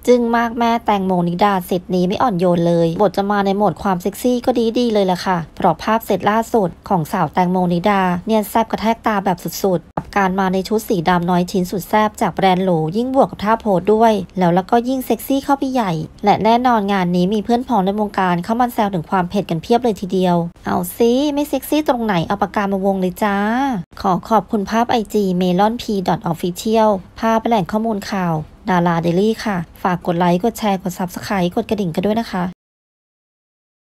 จึ้งมากแม่แตงโมนิดาเสร็จนี้ไม่อ่อนโยนเลยบทจะมาในโหมดความเซ็กซี่ก็ดีเลยแหละค่ะเพราะภาพเสร็จล่าสุดของสาวแตงโมนิดาเนียนแซบกระแทกตาแบบสุดๆกับการมาในชุดสีดำน้อยชิ้นสุดแซบจากแบรนด์หรูยิ่งบวกกับท่าโพสด้วยแล้วก็ยิ่งเซ็กซี่เข้าไปใหญ่และแน่นอนงานนี้มีเพื่อนพ้องในวงการเข้ามาแซวถึงความเผ็ดกันเพียบเลยทีเดียวเอาซิไม่เซ็กซี่ตรงไหนเอาปากกามาวงเลยจ้าขอบคุณภาพ IG melonp.official ภาพแหล่งข้อมูลข่าวดาราเดลี่ค่ะฝากกดไลค์กดแชร์กด Subscribe กดกระดิ่งกันด้วยนะคะ